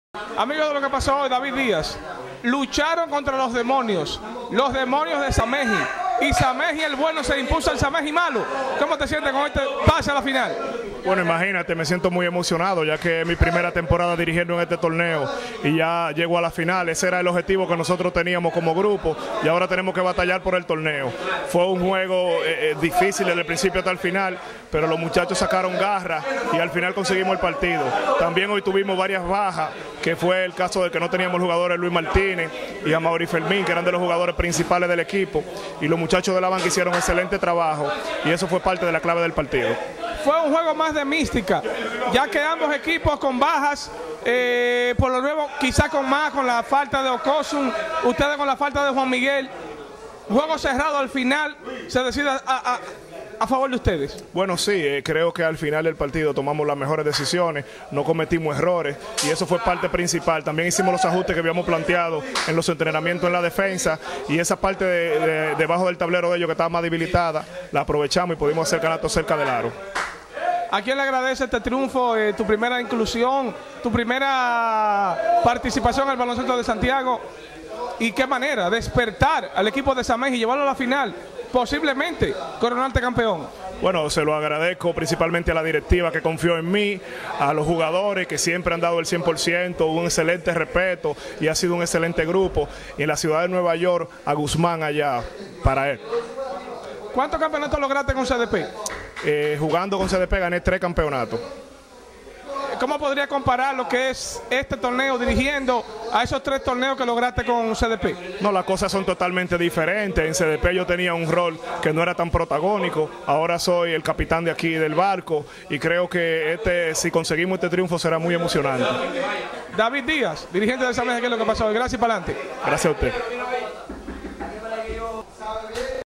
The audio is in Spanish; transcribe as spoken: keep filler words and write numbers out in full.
Amigos, de lo que pasó hoy, David Díaz, lucharon contra los demonios, los demonios de Sameji, y Sameji el bueno se impuso al Sameji malo. ¿Cómo te sientes con este pase a la final? Bueno, imagínate, me siento muy emocionado ya que es mi primera temporada dirigiendo en este torneo y ya llego a la final. Ese era el objetivo que nosotros teníamos como grupo y ahora tenemos que batallar por el torneo. Fue un juego eh, difícil desde el principio hasta el final, pero los muchachos sacaron garra y al final conseguimos el partido. También hoy tuvimos varias bajas, que fue el caso de que no teníamos jugadores Luis Martínez y Amaury Fermín, que eran de los jugadores principales del equipo, y los muchachos de la banca hicieron excelente trabajo y eso fue parte de la clave del partido. Fue un juego más de mística, ya que ambos equipos con bajas, eh, por lo nuevo quizás con más, con la falta de Okosun, ustedes con la falta de Juan Miguel. Juego cerrado, al final se decide a, a, a favor de ustedes. Bueno, sí, eh, creo que al final del partido tomamos las mejores decisiones, no cometimos errores y eso fue parte principal. También hicimos los ajustes que habíamos planteado en los entrenamientos en la defensa y esa parte de, de, debajo del tablero de ellos que estaba más debilitada, la aprovechamos y pudimos hacer canastos cerca del aro. ¿A quién le agradece este triunfo, eh, tu primera inclusión, tu primera participación en el baloncesto de Santiago? ¿Y qué manera despertar al equipo de Sameji y llevarlo a la final, posiblemente coronarte campeón? Bueno, se lo agradezco principalmente a la directiva que confió en mí, a los jugadores que siempre han dado el cien por ciento, un excelente respeto y ha sido un excelente grupo. Y en la ciudad de Nueva York, a Guzmán allá, para él. ¿Cuántos campeonatos lograste con C D P? Eh, jugando con C D P gané tres campeonatos. ¿Cómo podría comparar lo que es este torneo dirigiendo a esos tres torneos que lograste con C D P? No, las cosas son totalmente diferentes. En C D P yo tenía un rol que no era tan protagónico. Ahora soy el capitán de aquí del barco y creo que este, si conseguimos este triunfo será muy emocionante. David Díaz, dirigente de Sameji, ¿qué es lo que pasó hoy? Gracias y para adelante. Gracias a usted.